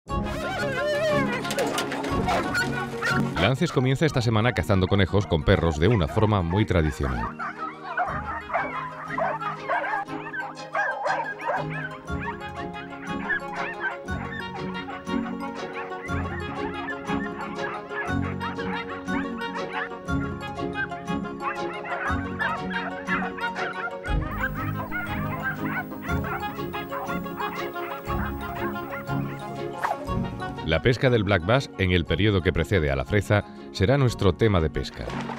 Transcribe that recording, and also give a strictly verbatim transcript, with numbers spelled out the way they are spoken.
Lances comienza esta semana cazando conejos con perros de una forma muy tradicional. La pesca del black bass en el periodo que precede a la freza será nuestro tema de pesca.